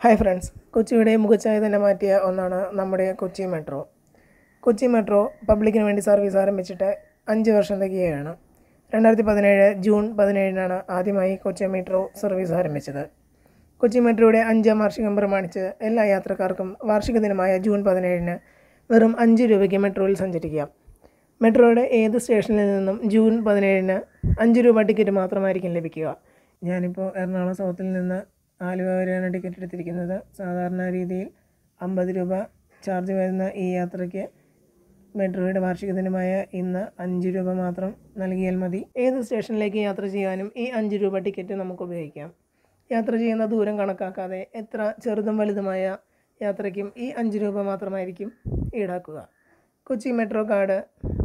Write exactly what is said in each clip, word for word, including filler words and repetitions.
Hi friends, കൊച്ചിയുടെ മുഖച്ഛായ തന്നെ മാറ്റിയ ഒന്നാണ് നമ്മുടെ കൊച്ചി മെട്രോ. കൊച്ചി മെട്രോ പബ്ലിക്കിന് വേണ്ടി സർവീസ് ആരംഭിച്ചിട്ട് അഞ്ച് വർഷം തികയാണ്. രണ്ടായിരത്തി പതിനേഴ് ജൂൺ പതിനേഴിനാണ് ആദ്യമായി കൊച്ചി മെട്രോ സർവീസ് ആരംഭിച്ചത്. കൊച്ചി മെട്രോയുടെ അഞ്ചാം വാർഷികം പ്രമാണിച്ച് എല്ലാ യാത്രക്കാർക്കും വാർഷിക ദിനമായ ജൂൺ പതിനേഴിന് വെറും അഞ്ച് രൂപയ്ക്ക് മെട്രോയിൽ സഞ്ചരിക്കാം. മെട്രോയുടെ ഏത് സ്റ്റേഷനിൽ നിന്നും ജൂൺ പതിനേഴിന് അഞ്ച് രൂപ ടിക്കറ്റ് മാത്രമായിരിക്കും ലഭിക്കുക. ഞാനിപ്പോൾ എറണാകുളം സൗത്തിൽ നിന്ന് ആലുവ വരെയാണ് ടിക്കറ്റ് എടുത്തിരിക്കുന്നത്. സാധാരണ രീതിയിൽ അമ്പത് രൂപ ചാർജ് വരുന്ന ഈ യാത്രയ്ക്ക് മെട്രോയുടെ വാർഷിക ദിനമായ ഇന്ന് അഞ്ച് രൂപ മാത്രം നൽകിയാൽ മതി. ഏത് സ്റ്റേഷനിലേക്ക് യാത്ര ചെയ്യാനും ഈ അഞ്ച് രൂപ ടിക്കറ്റ് നമുക്ക് ഉപയോഗിക്കാം. യാത്ര ചെയ്യുന്ന ദൂരം കണക്കാക്കാതെ എത്ര ചെറുതും വലുതുമായ യാത്രയ്ക്കും ഈ അഞ്ച് രൂപ മാത്രമായിരിക്കും ഈടാക്കുക. കൊച്ചി മെട്രോ കാർഡ്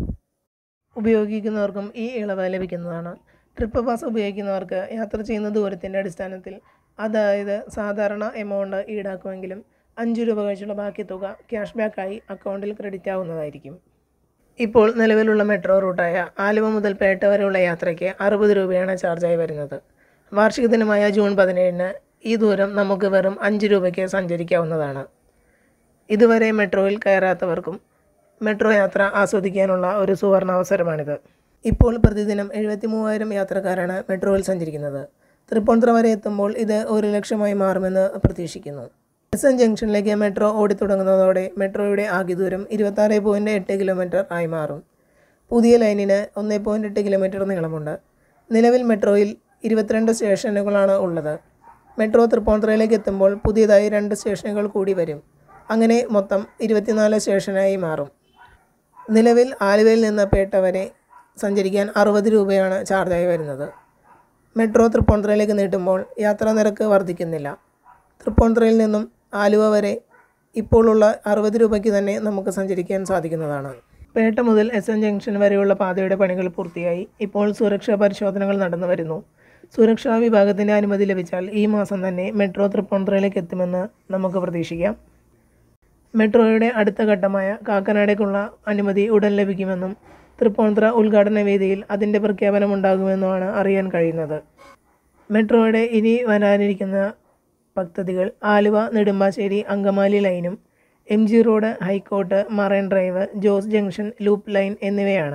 ഉപയോഗിക്കുന്നവർക്കും ഈ ഇളവ് ലഭിക്കുന്നതാണ്. ട്രിപ്പ് പാസ് ഉപയോഗിക്കുന്നവർക്ക് യാത്ര ചെയ്യുന്ന ദൂരത്തിൻ്റെ അടിസ്ഥാനത്തിൽ, അതായത് സാധാരണ എമൗണ്ട് ഈടാക്കുമെങ്കിലും അഞ്ച് രൂപ കഴിച്ചുള്ള ബാക്കി തുക ക്യാഷ് ബാക്കായി അക്കൗണ്ടിൽ ക്രെഡിറ്റ് ആവുന്നതായിരിക്കും. ഇപ്പോൾ നിലവിലുള്ള മെട്രോ റൂട്ടായ ആലുവ മുതൽ പേട്ട വരെയുള്ള യാത്രയ്ക്ക് അറുപത് രൂപയാണ് ചാർജായി വരുന്നത്. വാർഷിക ദിനമായ ജൂൺ പതിനേഴിന് ഈ ദൂരം നമുക്ക് വെറും അഞ്ച് രൂപയ്ക്ക് സഞ്ചരിക്കാവുന്നതാണ്. ഇതുവരെ മെട്രോയിൽ കയറാത്തവർക്കും മെട്രോ യാത്ര ആസ്വദിക്കാനുള്ള ഒരു സുവർണ അവസരമാണിത്. ഇപ്പോൾ പ്രതിദിനം എഴുപത്തി മൂവായിരം യാത്രക്കാരാണ് മെട്രോയിൽ സഞ്ചരിക്കുന്നത്. തൃപ്പൂണിത്തുറ വരെ എത്തുമ്പോൾ ഇത് ഒരു ലക്ഷമായി മാറുമെന്ന് പ്രതീക്ഷിക്കുന്നു. എസ് എൻ ജംഗ്ഷനിലേക്ക് മെട്രോ ഓടിത്തുടങ്ങുന്നതോടെ മെട്രോയുടെ ആകെ ദൂരം ഇരുപത്താറ് പോയിൻറ്റ് എട്ട് കിലോമീറ്റർ ആയി മാറും. പുതിയ ലൈനിന് ഒന്ന് പോയിൻറ്റ് എട്ട് കിലോമീറ്റർ നീളമുണ്ട്. നിലവിൽ മെട്രോയിൽ ഇരുപത്തിരണ്ട് സ്റ്റേഷനുകളാണ് ഉള്ളത്. മെട്രോ തൃപ്പൂണിത്തുറയിലേക്ക് എത്തുമ്പോൾ പുതിയതായി രണ്ട് സ്റ്റേഷനുകൾ കൂടി വരും. അങ്ങനെ മൊത്തം ഇരുപത്തിനാല് സ്റ്റേഷനായി മാറും. നിലവിൽ ആലുവയിൽ നിന്ന് പേട്ട വരെ സഞ്ചരിക്കാൻ അറുപത് രൂപയാണ് ചാർജായി വരുന്നത്. മെട്രോ തൃപ്പൂണിത്തുറയിലേക്ക് നീട്ടുമ്പോൾ യാത്രാ നിരക്ക് വർദ്ധിക്കുന്നില്ല. തൃപ്പൂണിത്തുറയിൽ നിന്നും ആലുവ വരെ ഇപ്പോഴുള്ള അറുപത് രൂപയ്ക്ക് തന്നെ നമുക്ക് സഞ്ചരിക്കാൻ സാധിക്കുന്നതാണ്. പേട്ട മുതൽ എസ് എൻ ജംഗ്ഷൻ വരെയുള്ള പാതയുടെ പണികൾ പൂർത്തിയായി. ഇപ്പോൾ സുരക്ഷാ പരിശോധനകൾ നടന്നു വരുന്നു. സുരക്ഷാ വിഭാഗത്തിൻ്റെ അനുമതി ലഭിച്ചാൽ ഈ മാസം തന്നെ മെട്രോ തൃപ്പൂണിത്തുറയിലേക്ക് എത്തുമെന്ന് നമുക്ക് പ്രതീക്ഷിക്കാം. മെട്രോയുടെ അടുത്ത ഘട്ടമായ കാക്കനാടേക്കുള്ള അനുമതി ഉടൻ ലഭിക്കുമെന്നും തൃപ്പൂണിത്തുറ ഉദ്ഘാടന വേദിയിൽ അതിൻ്റെ പ്രഖ്യാപനമുണ്ടാകുമെന്നുമാണ് അറിയാൻ കഴിയുന്നത്. മെട്രോയുടെ ഇനി വരാനിരിക്കുന്ന പദ്ധതികൾ ആലുവ നെടുമ്പാശ്ശേരി അങ്കമാലി ലൈനും M G road, high court, marine drive, Jos junction loop line എന്നിവയാണ്.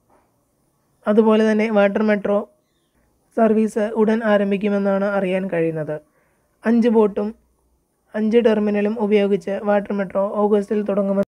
അതുപോലെ തന്നെ വാട്ടർ മെട്രോ സർവീസ് ഉടൻ ആരംഭിക്കുമെന്നാണ് അറിയാൻ കഴിയുന്നത്. അഞ്ച് ബോട്ടും അഞ്ച് ടെർമിനലും ഉപയോഗിച്ച് വാട്ടർ മെട്രോ ഓഗസ്റ്റിൽ തുടങ്ങുമെന്ന്